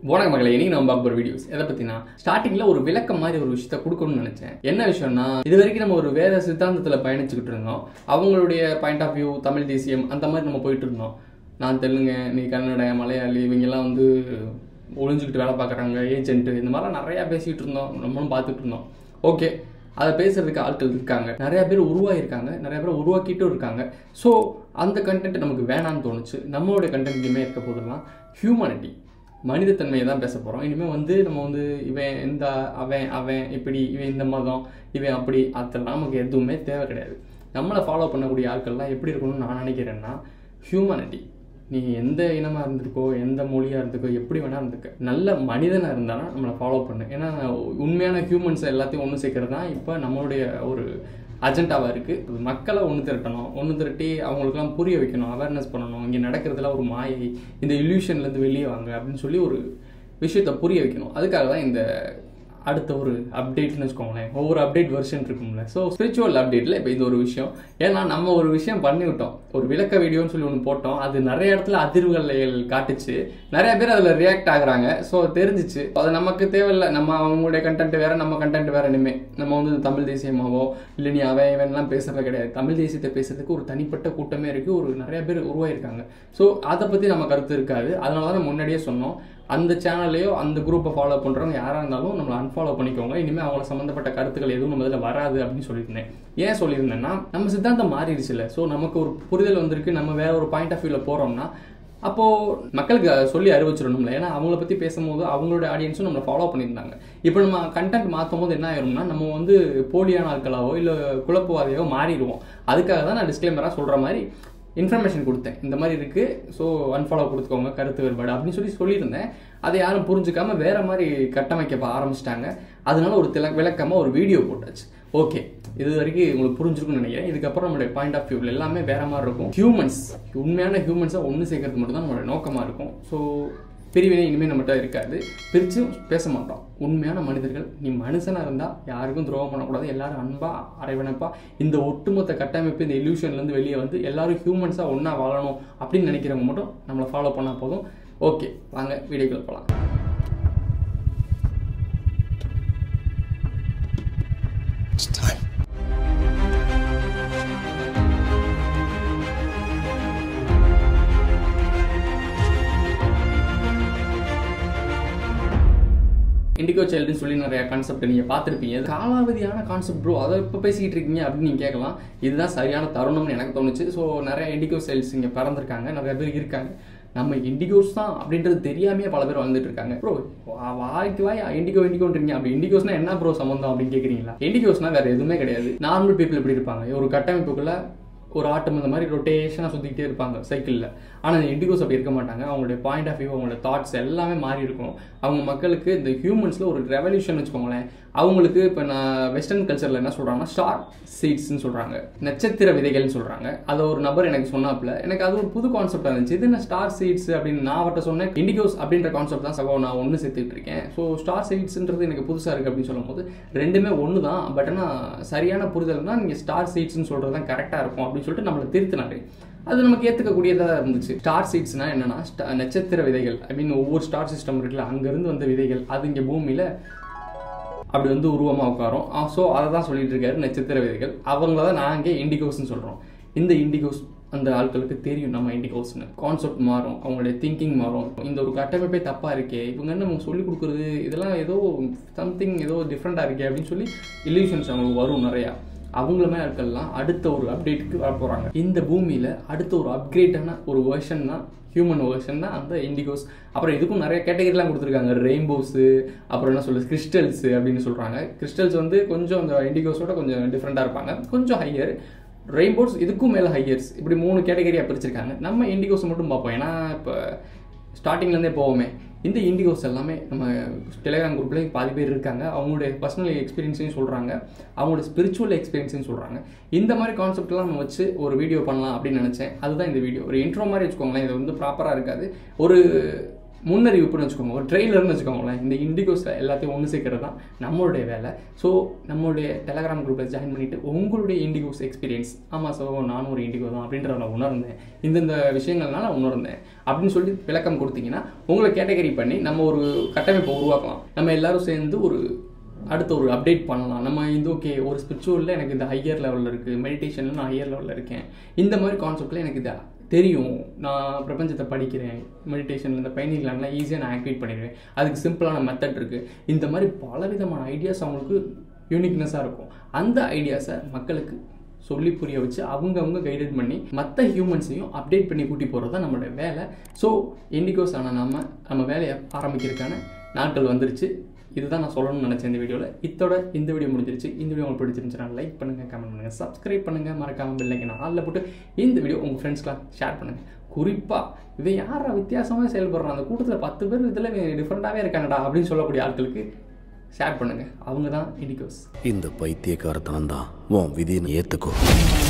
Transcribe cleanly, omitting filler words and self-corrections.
வணக்கம் மகளே, இன்னைக்கு நம்ம பார்க்க போற வீடியோஸ் எதை பத்தினா ஸ்டார்டிங்ல ஒரு விளக்கம் மாதிரி ஒரு விஷயத்தை கொடுக்கணும்னு நினைச்சேன். என்ன விஷயம்னா, இது வரைக்கும் நம்ம ஒரு வேற சித்தாந்தத்துல பயணிச்சுக்கிட்டு இருந்தோம். அவங்களுடைய பாயிண்ட் ஆஃப் வியூ, தமிழ் தேசியம் அந்த மாதிரி நம்ம போயிட்டு இருந்தோம். நான் தெலுங்க, நீ கன்னட, மலையாளி, இவங்கெல்லாம் வந்து ஒளிஞ்சுக்கிட்டு வேலை பார்க்குறாங்க, ஏஜென்ட், இந்த மாதிரிலாம் நிறையா பேசிகிட்டு இருந்தோம், நம்மளும் பார்த்துட்டு இருந்தோம். ஓகே, அதை பேசுறதுக்கு ஆட்கள் இருக்காங்க, நிறைய பேர் உருவாகிருக்காங்க, நிறைய பேர் உருவாக்கிட்டும் இருக்காங்க. ஸோ அந்த கண்டென்ட் நமக்கு வேணான்னு தோணுச்சு. நம்மளுடைய கண்டென்ட் இனிமேல் இருக்க போதெல்லாம் ஹியூமனிட்டி, மனிதத்தன்மையை தான் பேச போகிறோம். இனிமேல் வந்து நம்ம வந்து இவன் இந்த அவன் இப்படி, இவன் இந்த மதம், இவன் அப்படி, அதெல்லாம் நமக்கு எதுவுமே தேவை கிடையாது. நம்மளை ஃபாலோ பண்ணக்கூடிய ஆட்கள்லாம் எப்படி இருக்கணும்னு நான் நினைக்கிறேன்னா, ஹியூமனிட்டி. நீ எந்த இனமாக இருந்திருக்கோ, எந்த மொழியாக இருந்துக்கோ, எப்படி வேணா இருந்துக்க, நல்ல மனிதனாக இருந்தாலும் நம்மளை ஃபாலோ பண்ணு. ஏன்னா உண்மையான ஹியூமன்ஸை எல்லாத்தையும் ஒன்று சேர்க்கறது தான் இப்போ நம்மளுடைய ஒரு அஜெண்டாவாக இருக்குது. மக்களை ஒன்று திரட்டணும், ஒன்று திரட்டி அவங்களுக்குலாம் புரிய வைக்கணும், அவேர்னஸ் பண்ணணும். இங்கே நடக்கிறதுல ஒரு மாயை, இந்த இல்யூஷன்லேருந்து வெளியே வாங்க அப்படின்னு சொல்லி ஒரு விஷயத்தை புரிய வைக்கணும். அதுக்காக தான் இந்த அடுத்த ஒரு அப்டேட்னு வச்சுக்கோங்களேன். ஒவ்வொரு அப்டேட் வெர்ஷன் இருக்கும்ல. ஸோ ஸ்பிரிச்சுவல் அப்டேட்டில் இப்போ இது ஒரு விஷயம். ஏன்னா நம்ம ஒரு விஷயம் பண்ணிவிட்டோம், ஒரு விளக்க வீடியோன்னு சொல்லி ஒன்று போட்டோம். அது நிறைய இடத்துல அதிர்வுகள் காட்டுச்சு, நிறைய பேர் அதில் ரியாக்ட் ஆகுறாங்க. ஸோ தெரிஞ்சிச்சு, அது நமக்கு தேவையில்லை. நம்ம அவங்களுடைய கண்டென்ட் வேறு, நம்ம கண்டென்ட் வேறு. இனிமேல் நம்ம வந்து தமிழ் தேசியமாவோ இல்லை நீ அவன்லாம் பேசுறது கிடையாது. தமிழ் தேசியத்தை பேசுறதுக்கு ஒரு தனிப்பட்ட கூட்டமே இருக்குது, ஒரு நிறைய பேர் உருவாயிருக்காங்க. ஸோ அதை பற்றி நம்ம கருத்து இருக்காது. அதனால தான் முன்னாடியே சொன்னோம், அந்த சேனல்லையோ அந்த குரூப்பை ஃபாலோ பண்ணுறவங்க யாராக இருந்தாலும் நம்மளை அன்ஃபாலோ பண்ணிக்கோங்க. இனிமேல் அவங்கள சம்மந்தப்பட்ட கருத்துக்கள் எதுவும் நம்ம இதில் வராது அப்படின்னு சொல்லியிருந்தேன். ஏன் சொல்லியிருந்தேன்னா, நம்ம சித்தாந்தம் மாறிடுச்சு இல்லை. ஸோ நமக்கு ஒரு புரிதல் வந்திருக்கு, நம்ம வேற ஒரு பாயிண்ட் ஆஃப் வியூவில் போகிறோம்னா அப்போது மக்களுக்கு சொல்லி அறிவிச்சிடணும்ல. ஏன்னா அவங்கள பற்றி பேசும்போது அவங்களோட ஆடியன்ஸும் நம்மளை ஃபாலோ பண்ணியிருந்தாங்க. இப்போ நம்ம கண்டென்ட் மாற்றும் போது என்ன ஆயிரும்னா, நம்ம வந்து போலியான ஆட்களாவோ இல்லை குழப்பவாதியாவோ மாறிடுவோம். அதுக்காக தான் நான் டிஸ்க்ளைமராக சொல்கிற மாதிரி இன்ஃபர்மேஷன் கொடுத்தேன். இந்த மாதிரி இருக்குது, ஸோ அன்ஃபாலோ கொடுத்துக்கோங்க, கருத்து வேறுபாடு அப்படின்னு சொல்லியிருந்தேன். அதை யாரும் புரிஞ்சுக்காமல் வேறு மாதிரி கட்டமைக்க ஆரம்பிச்சிட்டாங்க. அதனால ஒரு விளக்கமாக ஒரு வீடியோ போட்டாச்சு. ஓகே, இது வரைக்கும் உங்களுக்கு புரிஞ்சிருக்குன்னு நினைக்கிறேன். இதுக்கப்புறம் நம்மளுடைய பாயிண்ட் ஆஃப் வியூவில் எல்லாமே வேறு மாதிரி இருக்கும். ஹியூமன்ஸ், உண்மையான ஹியூமன்ஸை ஒன்று சேர்க்கறது மட்டும் தான் நம்மளோட நோக்கமாக இருக்கும். ஸோ பிரிவினை இனிமேல் நம்மகிட்ட இருக்காது, பிரித்து பேச மாட்டோம். உண்மையான மனிதர்கள், நீ மனுஷனாக இருந்தால் யாருக்கும் துரோகம் பண்ணக்கூடாது, எல்லாரும் அன்பாக அரவணைப்பா இந்த ஒட்டுமொத்த கட்டமைப்பு, இந்த இல்யூஷன்லேருந்து வெளியே வந்து எல்லாரும் ஹியூமன்ஸாக ஒன்றா வாழணும் அப்படின்னு நினைக்கிறவங்க மட்டும் நம்மளை ஃபாலோ பண்ணால் போதும். ஓகே, வாங்க வீடியோக்குள்ள போகலாம். இண்டிகோ சைல்டுன்னு சொல்லி நிறைய கான்செப்ட் நீங்கள் பார்த்துருப்பீங்க. காலாவதியான கான்செப்ட் ப்ரோ, அதை இப்போ பேசிக்கிட்டு இருக்கீங்க அப்படின்னு நீங்கள் கேட்கலாம். இதுதான் சரியான தருணம்னு எனக்கு தோணுச்சு. ஸோ நிறைய இண்டிகோ சைல்ட்ஸ் இங்கே பிறந்திருக்காங்க, நிறைய பேர் இருக்காங்க. நம்ம இண்டிகோஸ் தான் அப்படின்றது தெரியாமையே பல பேர் வந்துட்டு இருக்காங்க. ப்ரோ வாய்க்கு வாய் இண்டிகோன்றீங்க, அப்படி இண்டிகோஸ்னா என்ன ப்ரோ சம்பந்தம் அப்படின்னு கேட்குறீங்களா? இண்டிகோஸ்னா வேறு எதுவுமே கிடையாது. நார்மல் பீப்புள் எப்படி இருப்பாங்க, ஒரு கட்டமைப்புக்குள்ள ஒரு ஆட்டம் இந்த மாதிரி ரொட்டேஷனாக சுற்றிக்கிட்டே இருப்பாங்க சைக்கிளில். ஆனால் இந்த இண்டிகோஸ் அப்படி இருக்க மாட்டாங்க. அவங்களுடைய பாயிண்ட் ஆஃப் வியூ, அவங்களோட தாட்ஸ் எல்லாமே மாறி இருக்கும். அவங்க மக்களுக்கு இந்த ஹியூமன்ஸில் ஒரு ரெவல்யூஷன் வச்சுக்கோங்களேன். அவங்களுக்கு இப்போ நான் வெஸ்டர்ன் கல்ச்சரில் என்ன சொல்கிறாங்கன்னா, ஸ்டார் சீட்ஸ்ன்னு சொல்கிறாங்க, நட்சத்திர விதைகள்னு சொல்கிறாங்க. அதை ஒரு நபர் எனக்கு சொன்னாப்புல, எனக்கு அது ஒரு புது கான்செப்டாக இருந்துச்சு. இது என்ன ஸ்டார் சீட்ஸ் அப்படின்னு நான் அவர்கிட்ட சொன்னேன். இண்டிகோஸ் அப்படின்ற கான்செப்ட் தான் சகோ நான் ஒன்று சேர்த்துக்கிட்டு இருக்கேன். ஸோ ஸ்டார் சீட்ஸ்ன்றது எனக்கு புதுசாக இருக்குது அப்படின்னு சொல்லும் போது ரெண்டுமே ஒன்று தான். பட் ஆனால் சரியான புரிதல்னா நீங்கள் ஸ்டார் சீட்ஸ்ன்னு சொல்கிறது தான் கரெக்டாக இருக்கும் அப்படின்னு சொல்லிட்டு நம்மளை திருத்தினாரு. அது நமக்கு ஏற்றுக்கக்கூடியதாக இருந்துச்சு. ஸ்டார் சீட்ஸ்னால் என்னென்னா, நட்சத்திர விதைகள். ஐ மீன் ஒவ்வொரு ஸ்டார் சிஸ்டம் இருக்குல்ல, அங்கேருந்து வந்த விதைகள் அது இங்கே பூமியில் அப்படி வந்து உருவமாக உட்காரும். ஸோ அதை தான் சொல்லிட்டு இருக்காரு, நட்சத்திர விதைகள். அவங்கள தான் நாங்கள் இண்டிகோஸ்ன்னு சொல்கிறோம். இந்த இண்டிகோஸ் அந்த ஆட்களுக்கு தெரியும் நம்ம இண்டிகோஸ்னு. கான்செப்ட் மாறும், அவங்களுடைய திங்கிங் மாறும். இந்த ஒரு கட்டமைப்பே தப்பாக இருக்கே, இவங்க நம்ம சொல்லிக் கொடுக்குறது இதெல்லாம் ஏதோ சம்திங் ஏதோ டிஃப்ரெண்ட்டாக இருக்கே அப்படின்னு சொல்லி இல்யூஷன்ஸ் அவங்களுக்கு வரும் நிறையா. அவங்களுமே ஆட்கள்லாம் அடுத்த ஒரு அப்டேட்டுக்கு வர போகிறாங்க. இந்த பூமியில் அடுத்த ஒரு அப்கிரேட்டான ஒரு வெர்ஷன் தான், ஹியூமன் வெர்ஷன் தான் அந்த இண்டிகோஸ். அப்புறம் இதுக்கும் நிறைய கேட்டகரிலாம் கொடுத்துருக்காங்க. ரெயின்போஸு, அப்புறம் என்ன சொல்லுது, கிறிஸ்டல்ஸு அப்படின்னு சொல்கிறாங்க. கிறிஸ்டல்ஸ் வந்து கொஞ்சம் அந்த இண்டிகோஸோட கொஞ்சம் டிஃப்ரெண்ட்டாக இருப்பாங்க, கொஞ்சம் ஹையர். ரெயின்போஸ் இதுக்கும் மேலே ஹையர்ஸ். இப்படி 3 கேட்டகரியாக பிரிச்சிருக்காங்க. நம்ம இண்டிகோஸை மட்டும் பார்ப்போம். ஏன்னா இப்போ ஸ்டார்டிங்லேருந்தே போவோமே. இந்த இண்டிகோஸ் எல்லாமே நம்ம டெலிகிராம் குரூப்லேயும் பாதி பேர் இருக்காங்க. அவங்களுடைய பர்சனல் எக்ஸ்பீரியன்ஸையும் சொல்கிறாங்க, அவங்களோட ஸ்பிரிச்சுவல் எக்ஸ்பீரியன்ஸையும் சொல்கிறாங்க. இந்த மாதிரி கான்செப்ட்லாம் நம்ம வச்சு ஒரு வீடியோ பண்ணலாம் அப்படின்னு நினச்சேன். அதுதான் இந்த வீடியோ. ஒரு இன்ட்ரோ மாதிரி வச்சுக்கோங்களேன். இது வந்து ப்ராப்பராக இருக்காது. ஒரு முன்னறிவிப்புன்னு வச்சுக்கோங்க, ஒரு ட்ரெய்லர்னு வச்சுக்கோங்களேன். இந்த இண்டிகோஸில் எல்லாத்தையும் ஒன்று சேர்க்கறது தான் நம்மளுடைய வேலை. ஸோ நம்மளுடைய டெலகிராம் குரூப்பில் ஜாயின் பண்ணிவிட்டு உங்களுடைய இண்டிகோஸ் எக்ஸ்பீரியன்ஸ், ஆமாம் ஸோ நானும் ஒரு இண்டிகோ தான் அப்படின்றத நான் உணர்ந்தேன், இந்தந்த விஷயங்கள்னால நான் உணர்ந்தேன் அப்படின்னு சொல்லி விளக்கம் கொடுத்தீங்கன்னா உங்களை கேட்டகரி பண்ணி நம்ம ஒரு கட்டமைப்பை உருவாக்கலாம். நம்ம எல்லோரும் சேர்ந்து ஒரு அடுத்த ஒரு அப்டேட் பண்ணலாம். நம்ம இந்த ஓகே ஒரு ஸ்பிரிச்சுவலில் எனக்கு இந்த ஹையர் லெவலில் இருக்குது, மெடிடேஷனில் நான் ஹையர் லெவலில் இருக்கேன், இந்த மாதிரி கான்செப்டில் எனக்கு இது தெரியும், நான் பிரபஞ்சத்தை படிக்கிறேன், மெடிடேஷனில் இந்த பயணிகளான ஈஸியாக நான் ஆக்டிவேட் பண்ணிடுவேன், அதுக்கு சிம்பிளான மெத்தட் இருக்குது. இந்த மாதிரி பலவிதமான ஐடியாஸ் அவங்களுக்கு யூனிக்னஸாக இருக்கும். அந்த ஐடியாஸை மக்களுக்கு சொல்லி புரிய வச்சு அவங்க கைடட் பண்ணி மற்ற ஹியூமன்ஸையும் அப்டேட் பண்ணி கூட்டி போகிறது தான் நம்மளோட வேலை. ஸோ இண்டிகோஸ் ஆனால் நம்ம வேலையை ஆரம்பிக்கிறதுக்கான நாட்கள் வந்துருச்சு. இதுதான் நான் சொல்லணும்னு நினச்சேன் இந்த வீடியோவில். இந்த வீடியோ முடிஞ்சிருச்சு. இந்த வீடியோ உங்களுக்கு பிடிச்சிருந்துச்சுன்னா லைக் பண்ணுங்கள், கமெண்ட் பண்ணுங்கள், சப்ஸ்கிரைப் பண்ணுங்கள், மறக்காமல் பெல் ஐக்கனை ஆல்ல போட்டு இந்த வீடியோ உங்கள் ஃப்ரெண்ட்ஸ்க்கெலாம் ஷேர் பண்ணுங்கள். குறிப்பாக இவன் யாரா வித்தியாசமாக செயல்படுறான், அந்த கூட்டத்தில் 10 பேர் இதில் டிஃப்ரெண்ட்டாகவே இருக்காங்கடா அப்படின்னு சொல்லக்கூடிய ஆட்களுக்கு ஷேர் பண்ணுங்கள். அவங்க தான் இண்டிகோஸ். இந்த பைத்தியக்காரத்தனம் தான் உன் விதின்னு ஏற்றுக்கோ.